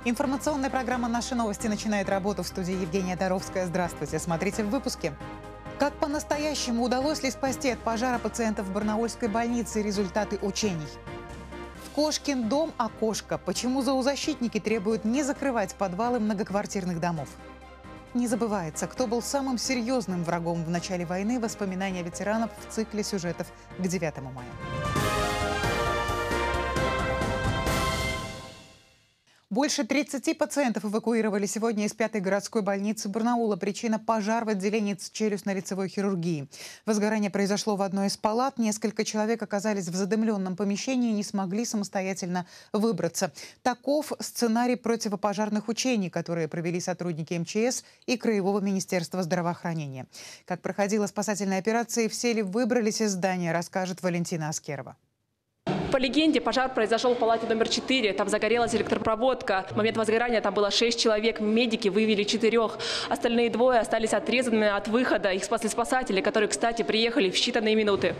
Информационная программа «Наши новости» начинает работу. В студии Евгения Доровская. Здравствуйте. Смотрите в выпуске. Как по-настоящему удалось ли спасти от пожара пациентов в барнаульской больнице? Результаты учений. В Кошкин дом окошко. Почему зоозащитники требуют не закрывать подвалы многоквартирных домов? Не забывается, кто был самым серьезным врагом в начале войны. Воспоминания ветеранов в цикле сюжетов к 9 мая. Больше 30 пациентов эвакуировали сегодня из 5-й городской больницы Барнаула. Причина – пожар в отделении челюстно-лицевой хирургии. Возгорание произошло в одной из палат. Несколько человек оказались в задымленном помещении и не смогли самостоятельно выбраться. Таков сценарий противопожарных учений, которые провели сотрудники МЧС и Краевого министерства здравоохранения. Как проходила спасательная операция и все ли выбрались из здания, расскажет Валентина Аскерова. По легенде, пожар произошел в палате номер 4. Там загорелась электропроводка. В момент возгорания там было 6 человек. Медики вывели 4. Остальные 2 остались отрезанными от выхода. Их спасли спасатели, которые, кстати, приехали в считанные минуты.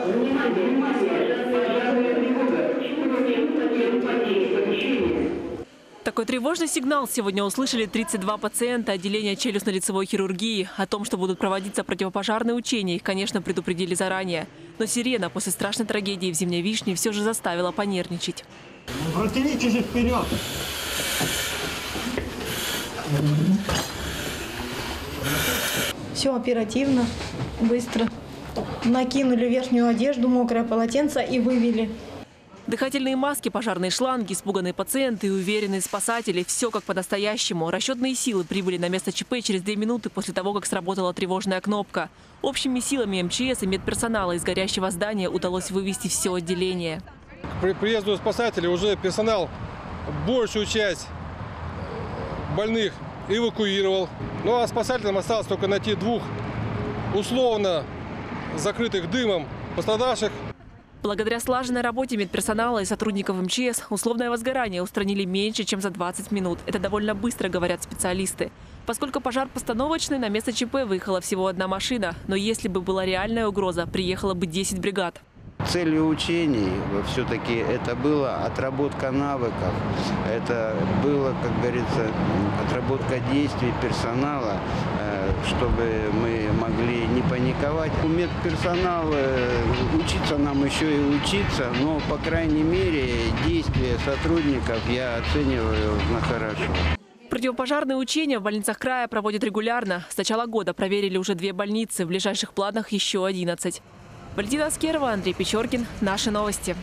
Такой тревожный сигнал сегодня услышали 32 пациента отделения челюстно-лицевой хирургии. О том, что будут проводиться противопожарные учения, их, конечно, предупредили заранее. Но сирена после страшной трагедии в Зимней Вишне все же заставила понервничать. Протяните же вперед! Все оперативно, быстро. Накинули верхнюю одежду, мокрое полотенце и вывели. Дыхательные маски, пожарные шланги, испуганные пациенты и уверенные спасатели – все как по-настоящему. Расчетные силы прибыли на место ЧП через 2 минуты после того, как сработала тревожная кнопка. Общими силами МЧС и медперсонала из горящего здания удалось вывести все отделение. При приезду спасателей уже персонал большую часть больных эвакуировал. Ну а спасателям осталось только найти 2 условно закрытых дымом пострадавших. Благодаря слаженной работе медперсонала и сотрудников МЧС условное возгорание устранили меньше, чем за 20 минут. Это довольно быстро, говорят специалисты. Поскольку пожар постановочный, на место ЧП выехала всего 1 машина. Но если бы была реальная угроза, приехало бы 10 бригад. Целью учений все-таки это была отработка навыков, это было, как говорится, отработка действий персонала, чтобы мы могли не паниковать. У медперсонала учиться нам еще и учиться, но, по крайней мере, действия сотрудников я оцениваю на хорошо. Противопожарные учения в больницах края проводят регулярно. С начала года проверили уже 2 больницы, в ближайших планах еще 11. Валентина Аскерова, Андрей Печоркин. Наши новости.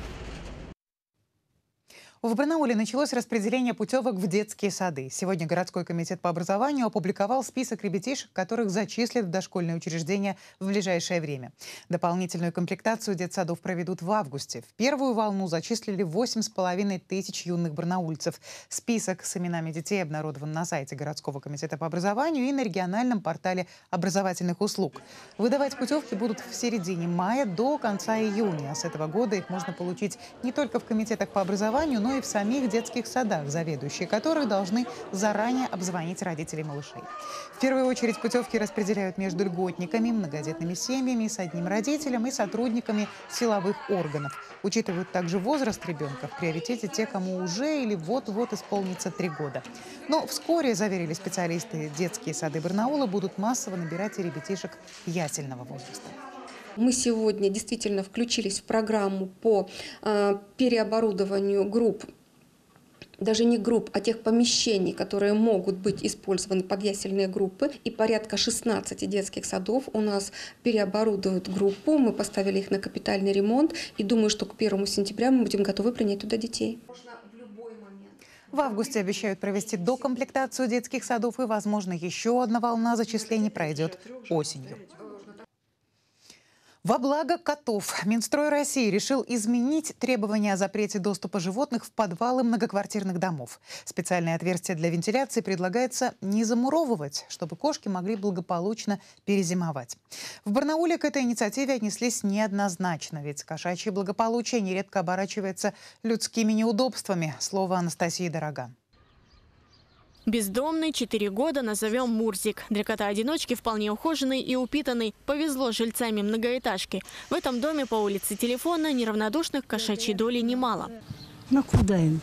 В Барнауле началось распределение путевок в детские сады. Сегодня городской комитет по образованию опубликовал список ребятишек, которых зачислят в дошкольные учреждения в ближайшее время. Дополнительную комплектацию детсадов проведут в августе. В первую волну зачислили 8,5 тысяч юных барнаульцев. Список с именами детей обнародован на сайте городского комитета по образованию и на региональном портале образовательных услуг. Выдавать путевки будут в середине мая до конца июня. А с этого года их можно получить не только в комитетах по образованию, но и в самих детских садах, заведующие которых должны заранее обзвонить родителей малышей. В первую очередь путевки распределяют между льготниками, многодетными семьями с одним родителем и сотрудниками силовых органов. Учитывают также возраст ребенка. В приоритете те, кому уже или вот-вот исполнится 3 года. Но вскоре, заверили специалисты, детские сады Барнаула будут массово набирать и ребятишек ясельного возраста. Мы сегодня действительно включились в программу по переоборудованию групп, даже не групп, а тех помещений, которые могут быть использованы под ясельные группы. И порядка 16 детских садов у нас переоборудуют группу. Мы поставили их на капитальный ремонт. И думаю, что к 1 сентября мы будем готовы принять туда детей. В августе обещают провести докомплектацию детских садов. И, возможно, еще одна волна зачислений пройдет осенью. Во благо котов Минстрой России решил изменить требования о запрете доступа животных в подвалы многоквартирных домов. Специальные отверстия для вентиляции предлагается не замуровывать, чтобы кошки могли благополучно перезимовать. В Барнауле к этой инициативе отнеслись неоднозначно, ведь кошачье благополучие нередко оборачивается людскими неудобствами. Слово Анастасии Дорога. Бездомный, 4 года, назовем Мурзик. Для кота-одиночки вполне ухоженный и упитанный. Повезло с жильцами многоэтажки. В этом доме по улице Телефона неравнодушных к кошачьей доле немало. Ну куда им?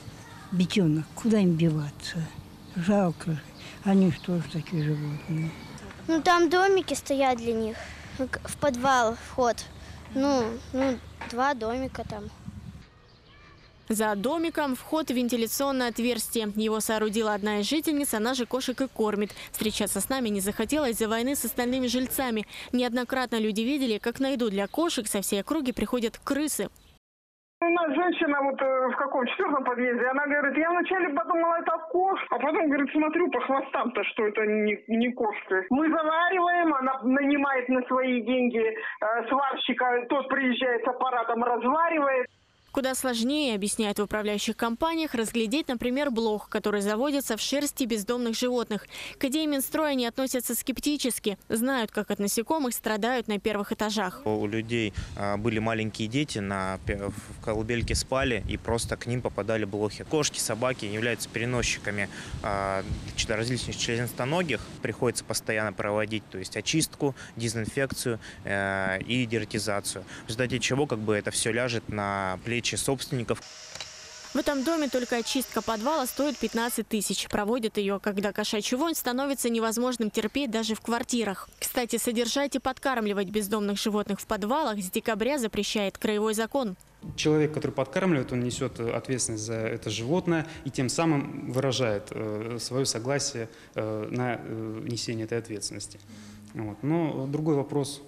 бетенок, куда им биваться? Жалко же. Они что же такие животные? Ну, там домики стоят для них. В подвал вход. Ну, 2 домика там. За домиком вход в вентиляционное отверстие. Его соорудила одна из жительниц, она же кошек и кормит. Встречаться с нами не захотела из-за войны с остальными жильцами. Неоднократно люди видели, как на еду для кошек со всей округи приходят крысы. У нас женщина вот в каком 4-м подъезде, она говорит, я вначале подумала, это кошка, а потом, говорит, смотрю по хвостам-то, что это не кошка. Мы завариваем, она нанимает на свои деньги сварщика, тот приезжает с аппаратом, разваривает. Куда сложнее, объясняют в управляющих компаниях, разглядеть, например, блох, который заводится в шерсти бездомных животных. К идее Минстроя они относятся скептически. Знают, как от насекомых страдают на первых этажах. У людей были маленькие дети, в колыбельке спали, и просто к ним попадали блохи. Кошки, собаки являются переносчиками различных членистоногих. Приходится постоянно проводить, то есть очистку, дезинфекцию и дератизацию. В результате чего это все ляжет на плечи собственников. В этом доме только очистка подвала стоит 15 тысяч. Проводят ее, когда кошачий вонь становится невозможным терпеть даже в квартирах. Кстати, содержать и подкармливать бездомных животных в подвалах с декабря запрещает краевой закон. Человек, который подкармливает, он несет ответственность за это животное и тем самым выражает свое согласие на несение этой ответственности. Но другой вопрос,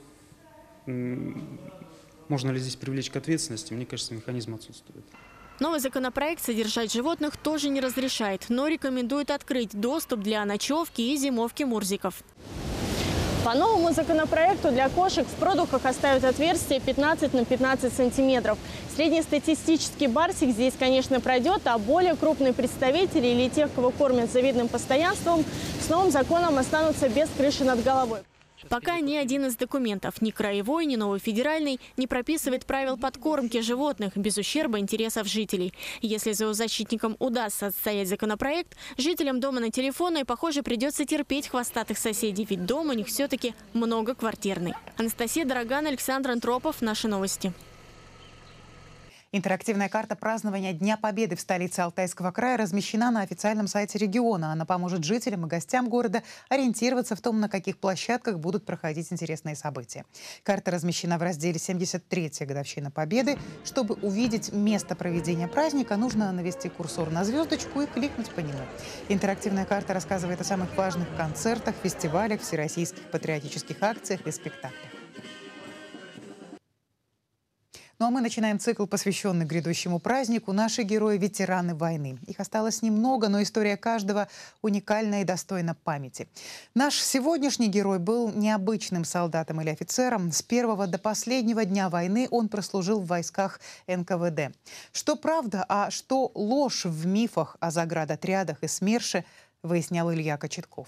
можно ли здесь привлечь к ответственности, мне кажется, механизм отсутствует. Новый законопроект содержать животных тоже не разрешает, но рекомендует открыть доступ для ночевки и зимовки мурзиков. По новому законопроекту для кошек в продухах оставят отверстие 15 на 15 сантиметров. Среднестатистический барсик здесь, конечно, пройдет, а более крупные представители или тех, кого кормят с завидным постоянством, с новым законом останутся без крыши над головой. Пока ни один из документов, ни краевой, ни новый федеральный, не прописывает правил подкормки животных без ущерба интересов жителей. Если зоозащитникам удастся отстоять законопроект, жителям дома на телефонной, похоже, придется терпеть хвостатых соседей, ведь дом у них все-таки многоквартирный. Анастасия Дороган, Александр Антропов. Наши новости. Интерактивная карта празднования Дня Победы в столице Алтайского края размещена на официальном сайте региона. Она поможет жителям и гостям города ориентироваться в том, на каких площадках будут проходить интересные события. Карта размещена в разделе «73-я годовщина Победы». Чтобы увидеть место проведения праздника, нужно навести курсор на звездочку и кликнуть по нему. Интерактивная карта рассказывает о самых важных концертах, фестивалях, всероссийских патриотических акциях и спектаклях. Ну а мы начинаем цикл, посвященный грядущему празднику. Наши герои – ветераны войны. Их осталось немного, но история каждого уникальна и достойна памяти. Наш сегодняшний герой был необычным солдатом или офицером. С первого до последнего дня войны он прослужил в войсках НКВД. Что правда, а что ложь в мифах о заградотрядах и СМЕРШе, выяснял Илья Кочетков.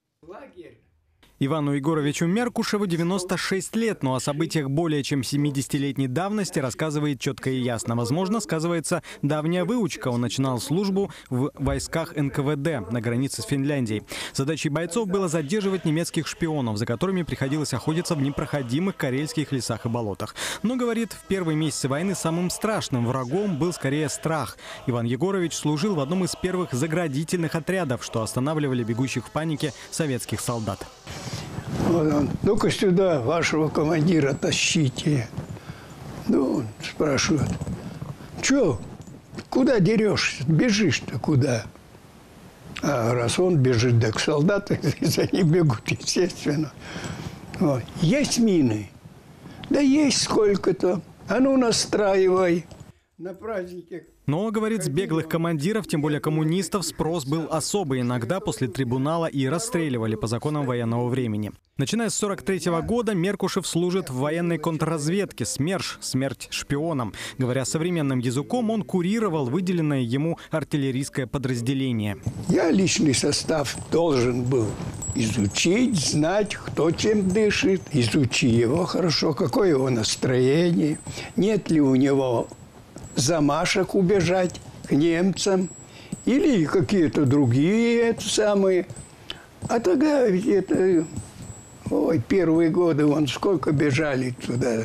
Ивану Егоровичу Меркушеву 96 лет, но о событиях более чем 70-летней давности рассказывает четко и ясно. Возможно, сказывается давняя выучка. Он начинал службу в войсках НКВД на границе с Финляндией. Задачей бойцов было задерживать немецких шпионов, за которыми приходилось охотиться в непроходимых карельских лесах и болотах. Но, говорит, в первые месяцы войны самым страшным врагом был скорее страх. Иван Егорович служил в одном из первых заградительных отрядов, что останавливали бегущих в панике советских солдат. Вот он, ну-ка сюда, вашего командира тащите. Ну, он спрашивает, что, куда дерешься, бежишь-то куда? А раз он бежит, так солдаты за ним бегут, естественно. Вот. Есть мины? Да есть сколько-то. А ну, настраивай. На празднике. Но, говорит, с беглых командиров, тем более коммунистов, спрос был особый. Иногда после трибунала и расстреливали по законам военного времени. Начиная с 1943 года Меркушев служит в военной контрразведке СМЕРШ, смерть шпионам. Говоря современным языком, он курировал выделенное ему артиллерийское подразделение. Я личный состав должен был изучить, знать, кто чем дышит. Изучи его хорошо, какое его настроение, нет ли у него замашек убежать к немцам или какие-то другие самые. А тогда ведь это, ой, первые годы вон сколько бежали туда.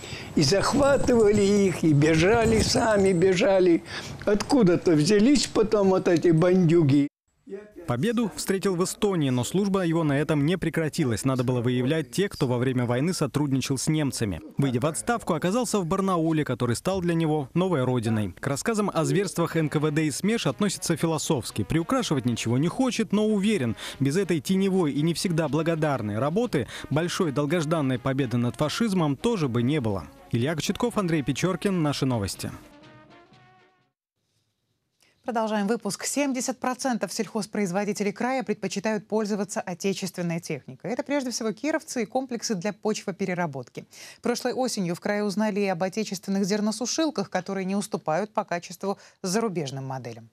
И захватывали их, и бежали, сами бежали. Откуда-то взялись потом вот эти бандюги. Победу встретил в Эстонии, но служба его на этом не прекратилась. Надо было выявлять тех, кто во время войны сотрудничал с немцами. Выйдя в отставку, оказался в Барнауле, который стал для него новой родиной. К рассказам о зверствах НКВД и СМЕШ относится философски. Приукрашивать ничего не хочет, но уверен, без этой теневой и не всегда благодарной работы большой долгожданной победы над фашизмом тоже бы не было. Илья Кочетков, Андрей Печоркин. Наши новости. Продолжаем выпуск. 70% сельхозпроизводителей края предпочитают пользоваться отечественной техникой. Это прежде всего кировцы и комплексы для почвопереработки. Прошлой осенью в крае узнали и об отечественных зерносушилках, которые не уступают по качеству зарубежным моделям.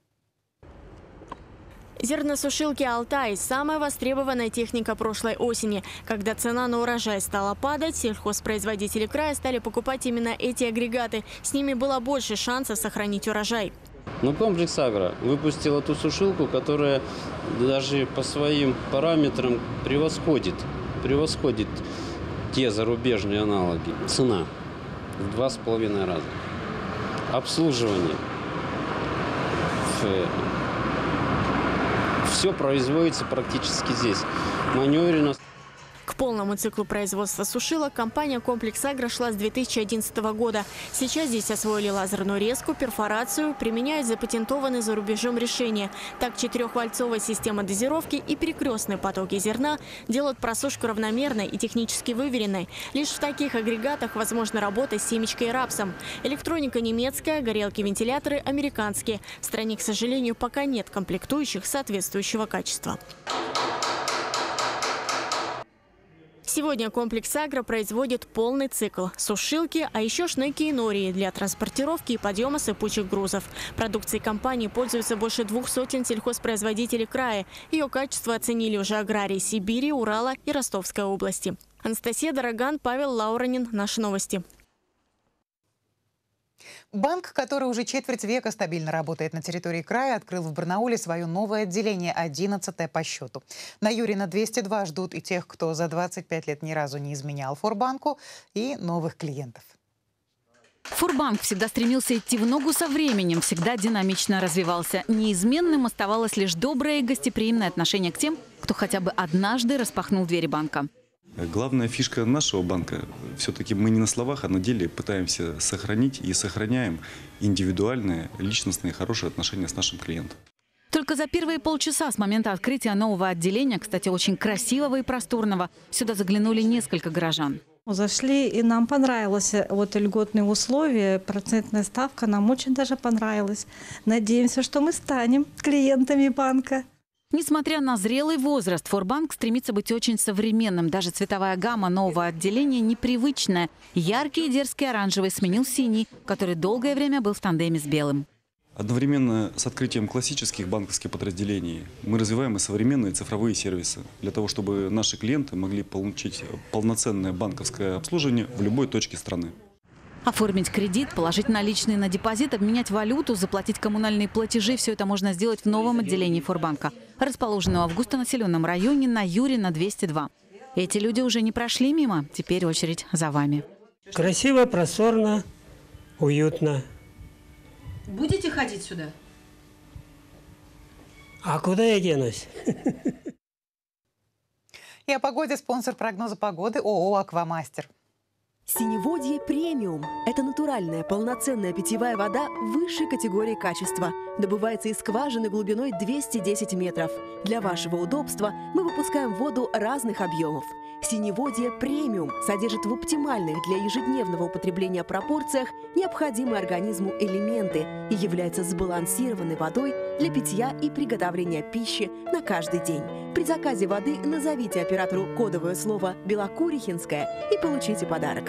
Зерносушилки «Алтай» – самая востребованная техника прошлой осени. Когда цена на урожай стала падать, сельхозпроизводители края стали покупать именно эти агрегаты. С ними было больше шансов сохранить урожай. Но комплекс «Агро» выпустил эту сушилку, которая даже по своим параметрам превосходит те зарубежные аналоги. Цена в 2,5 раза. Обслуживание. Все производится практически здесь. Маневренно. К полному циклу производства сушилок компания «Комплекс Агро» шла с 2011 года. Сейчас здесь освоили лазерную резку, перфорацию, применяют запатентованные за рубежом решения. Так, 4-вальцовая система дозировки и перекрестные потоки зерна делают просушку равномерной и технически выверенной. Лишь в таких агрегатах возможна работа с семечкой и рапсом. Электроника немецкая, горелки-вентиляторы американские. В стране, к сожалению, пока нет комплектующих соответствующего качества. Сегодня комплекс «Агро» производит полный цикл – сушилки, а еще шнеки и нории для транспортировки и подъема сыпучих грузов. Продукцией компании пользуются больше 200 сельхозпроизводителей края. Ее качество оценили уже аграрии Сибири, Урала и Ростовской области. Анастасия Дороган, Павел Лауранин. Наши новости. Банк, который уже четверть века стабильно работает на территории края, открыл в Барнауле свое новое отделение, 11-е по счету. На Юрина 202 ждут и тех, кто за 25 лет ни разу не изменял Форбанку, и новых клиентов. Форбанк всегда стремился идти в ногу со временем, всегда динамично развивался. Неизменным оставалось лишь доброе и гостеприимное отношение к тем, кто хотя бы однажды распахнул двери банка. Главная фишка нашего банка – все-таки мы не на словах, а на деле пытаемся сохранить и сохраняем индивидуальные, личностные, хорошие отношения с нашим клиентом. Только за первые полчаса с момента открытия нового отделения, кстати, очень красивого и просторного, сюда заглянули несколько горожан. Зашли, и нам понравилось вот льготные условия, процентная ставка нам очень даже понравилась. Надеемся, что мы станем клиентами банка. Несмотря на зрелый возраст, Форбанк стремится быть очень современным. Даже цветовая гамма нового отделения непривычная. Яркий и дерзкий оранжевый сменил синий, который долгое время был в тандеме с белым. Одновременно с открытием классических банковских подразделений мы развиваем и современные цифровые сервисы для того, чтобы наши клиенты могли получить полноценное банковское обслуживание в любой точке страны. Оформить кредит, положить наличные на депозит, обменять валюту, заплатить коммунальные платежи – все это можно сделать в новом отделении Форбанка, расположенного в густонаселенном районе на Юрина 202. Эти люди уже не прошли мимо, теперь очередь за вами. Красиво, просторно, уютно. Будете ходить сюда? А куда я денусь? И о погоде спонсор прогноза погоды ООО «Аквамастер». Синеводье премиум – это натуральная полноценная питьевая вода высшей категории качества. Добывается из скважины глубиной 210 метров. Для вашего удобства мы выпускаем воду разных объемов. Синеводье премиум содержит в оптимальных для ежедневного употребления пропорциях необходимые организму элементы и является сбалансированной водой для питья и приготовления пищи на каждый день. При заказе воды назовите оператору кодовое слово «Белокурихинская» и получите подарок.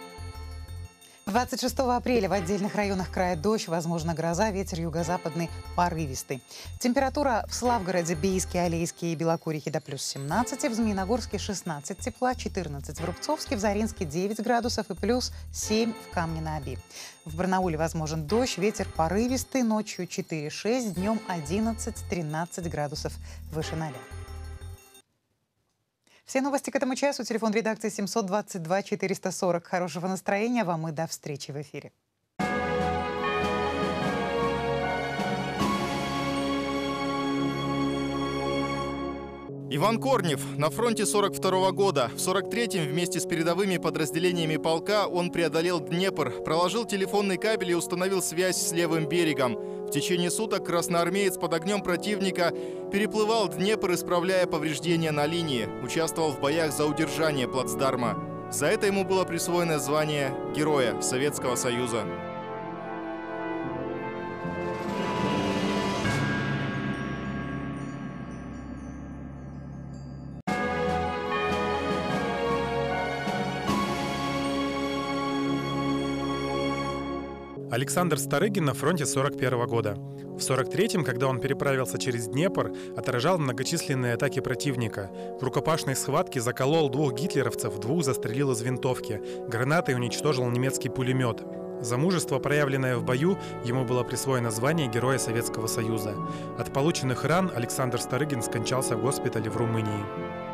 26 апреля в отдельных районах края дождь, возможно гроза, ветер юго-западный порывистый. Температура в Славгороде, Бийске, Алейске и Белокурихе до плюс 17, в Змеиногорске 16 тепла, 14 в Рубцовске, в Заринске 9 градусов и плюс 7 в Камне-на-Оби. В Барнауле возможен дождь, ветер порывистый, ночью 4-6, днем 11-13 градусов выше 0. Все новости к этому часу. Телефон редакции 722 440. Хорошего настроения вам и до встречи в эфире. Иван Корнев на фронте 42-го года. В 43-м вместе с передовыми подразделениями полка он преодолел Днепр, проложил телефонный кабель и установил связь с левым берегом. В течение суток красноармеец под огнем противника переплывал Днепр, исправляя повреждения на линии, участвовал в боях за удержание плацдарма. За это ему было присвоено звание Героя Советского Союза. Александр Старыгин на фронте 41-го года. В 43-м, когда он переправился через Днепр, отражал многочисленные атаки противника. В рукопашной схватке заколол 2 гитлеровцев, 2 застрелил из винтовки. Гранатой уничтожил немецкий пулемет. За мужество, проявленное в бою, ему было присвоено звание Героя Советского Союза. От полученных ран Александр Старыгин скончался в госпитале в Румынии.